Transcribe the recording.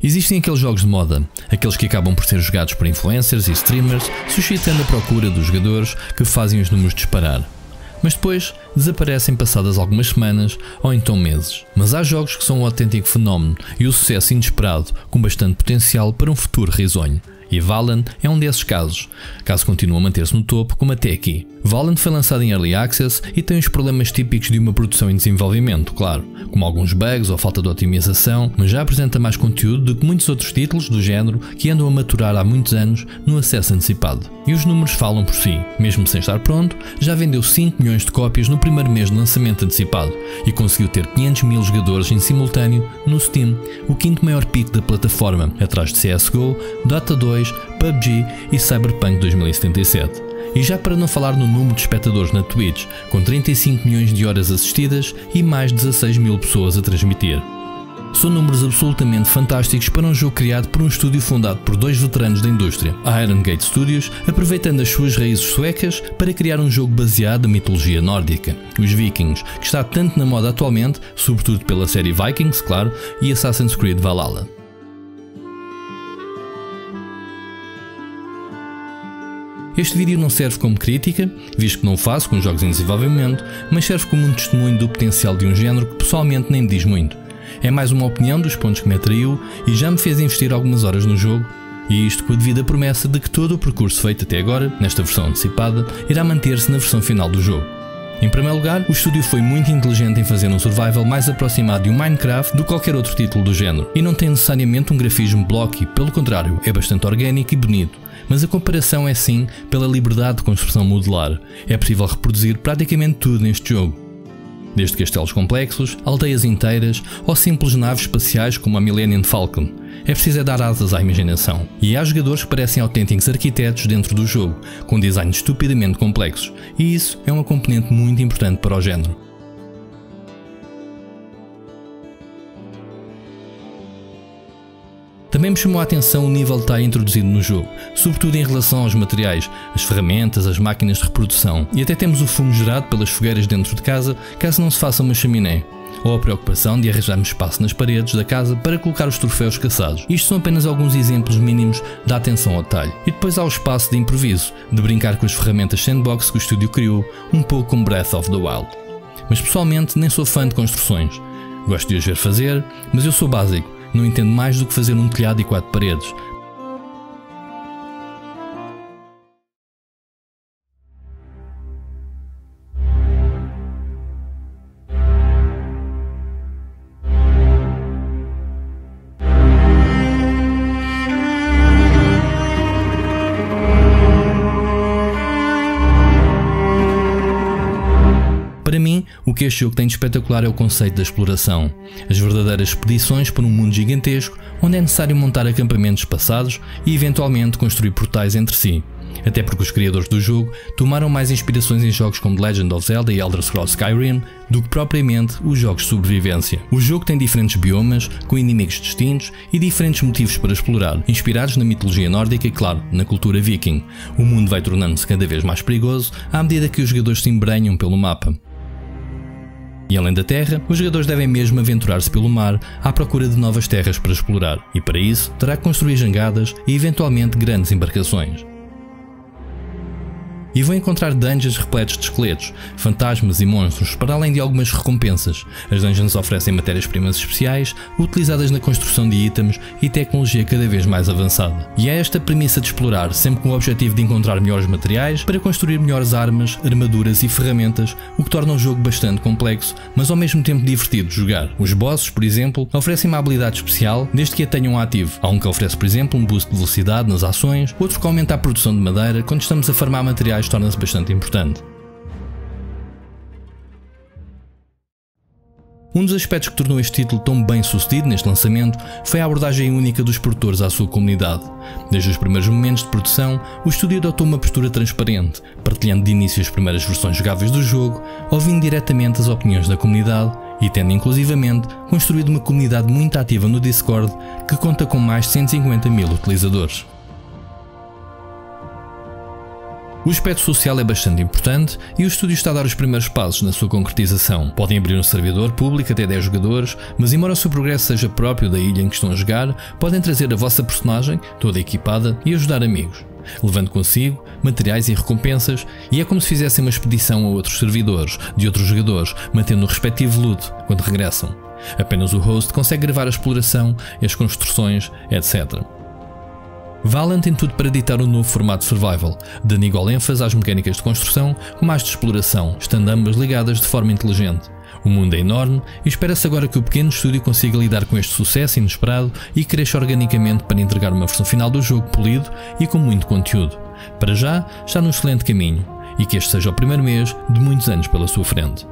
Existem aqueles jogos de moda, aqueles que acabam por ser jogados por influencers e streamers, suscitando a procura dos jogadores que fazem os números disparar. Mas depois desaparecem passadas algumas semanas ou então meses. Mas há jogos que são um autêntico fenómeno e o sucesso inesperado, com bastante potencial para um futuro risonho. E Valheim é um desses casos, caso continue a manter-se no topo como até aqui. Valheim foi lançado em Early Access e tem os problemas típicos de uma produção em desenvolvimento, claro, como alguns bugs ou falta de otimização, mas já apresenta mais conteúdo do que muitos outros títulos do género que andam a maturar há muitos anos no acesso antecipado. E os números falam por si, mesmo sem estar pronto, já vendeu 5 milhões de cópias no primeiro mês de lançamento antecipado e conseguiu ter 500 mil jogadores em simultâneo no Steam, o quinto maior pico da plataforma, atrás de CSGO, Dota 2, PUBG e Cyberpunk 2077. E já para não falar no número de espectadores na Twitch, com 35 milhões de horas assistidas e mais de 16 mil pessoas a transmitir. São números absolutamente fantásticos para um jogo criado por um estúdio fundado por 2 veteranos da indústria, a Iron Gate Studios, aproveitando as suas raízes suecas para criar um jogo baseado na mitologia nórdica, os Vikings, que está tanto na moda atualmente, sobretudo pela série Vikings, claro, e Assassin's Creed Valhalla. Este vídeo não serve como crítica, visto que não o faço com jogos em desenvolvimento, mas serve como um testemunho do potencial de um género que pessoalmente nem me diz muito. É mais uma opinião dos pontos que me atraiu e já me fez investir algumas horas no jogo, e isto com a devida promessa de que todo o percurso feito até agora, nesta versão antecipada, irá manter-se na versão final do jogo. Em primeiro lugar, o estúdio foi muito inteligente em fazer um survival mais aproximado de um Minecraft do que qualquer outro título do género, e não tem necessariamente um grafismo blocky, pelo contrário, é bastante orgânico e bonito. Mas a comparação é sim pela liberdade de construção modular. É possível reproduzir praticamente tudo neste jogo. Desde castelos complexos, aldeias inteiras ou simples naves espaciais como a Millennium Falcon. É preciso dar asas à imaginação. E há jogadores que parecem autênticos arquitetos dentro do jogo, com designs estupidamente complexos. E isso é uma componente muito importante para o género. Também me chamou a atenção o nível de detalhe introduzido no jogo, sobretudo em relação aos materiais, as ferramentas, as máquinas de reprodução, e até temos o fumo gerado pelas fogueiras dentro de casa, caso não se faça uma chaminé, ou a preocupação de arranjarmos espaço nas paredes da casa para colocar os troféus caçados. Isto são apenas alguns exemplos mínimos da atenção ao detalhe. E depois há o espaço de improviso, de brincar com as ferramentas sandbox que o estúdio criou, um pouco como Breath of the Wild. Mas pessoalmente nem sou fã de construções. Gosto de as ver fazer, mas eu sou básico. Não entendo mais do que fazer um telhado e 4 paredes. Para mim, o que este jogo tem de espetacular é o conceito da exploração, as verdadeiras expedições por um mundo gigantesco onde é necessário montar acampamentos espaçados e eventualmente construir portais entre si, até porque os criadores do jogo tomaram mais inspirações em jogos como The Legend of Zelda e Elder Scrolls Skyrim do que propriamente os jogos de sobrevivência. O jogo tem diferentes biomas, com inimigos distintos e diferentes motivos para explorar, inspirados na mitologia nórdica e, claro, na cultura viking. O mundo vai tornando-se cada vez mais perigoso à medida que os jogadores se embrenham pelo mapa. E além da terra, os jogadores devem mesmo aventurar-se pelo mar à procura de novas terras para explorar, e para isso terá que construir jangadas e eventualmente grandes embarcações. E vão encontrar dungeons repletos de esqueletos, fantasmas e monstros, para além de algumas recompensas. As dungeons oferecem matérias-primas especiais, utilizadas na construção de itens e tecnologia cada vez mais avançada. E é esta premissa de explorar, sempre com o objetivo de encontrar melhores materiais para construir melhores armas, armaduras e ferramentas, o que torna o jogo bastante complexo, mas ao mesmo tempo divertido de jogar. Os bosses, por exemplo, oferecem uma habilidade especial desde que a tenham ativo. Há um que oferece, por exemplo, um boost de velocidade nas ações, outro que aumenta a produção de madeira quando estamos a farmar materiais torna-se bastante importante. Um dos aspectos que tornou este título tão bem sucedido neste lançamento foi a abordagem única dos produtores à sua comunidade. Desde os primeiros momentos de produção, o estúdio adotou uma postura transparente, partilhando de início as primeiras versões jogáveis do jogo, ouvindo diretamente as opiniões da comunidade e tendo inclusivamente construído uma comunidade muito ativa no Discord que conta com mais de 150 mil utilizadores. O aspecto social é bastante importante e o estúdio está a dar os primeiros passos na sua concretização. Podem abrir um servidor público até 10 jogadores, mas embora o seu progresso seja próprio da ilha em que estão a jogar, podem trazer a vossa personagem, toda equipada, e ajudar amigos, levando consigo materiais e recompensas, e é como se fizessem uma expedição a outros servidores, de outros jogadores, mantendo o respectivo loot quando regressam. Apenas o host consegue gravar a exploração, as construções, etc. Valheim tem tudo para editar um novo formato survival, dando igual ênfase às mecânicas de construção como às de exploração, estando ambas ligadas de forma inteligente. O mundo é enorme e espera-se agora que o pequeno estúdio consiga lidar com este sucesso inesperado e cresça organicamente para entregar uma versão final do jogo polido e com muito conteúdo. Para já, está num excelente caminho, e que este seja o primeiro mês de muitos anos pela sua frente.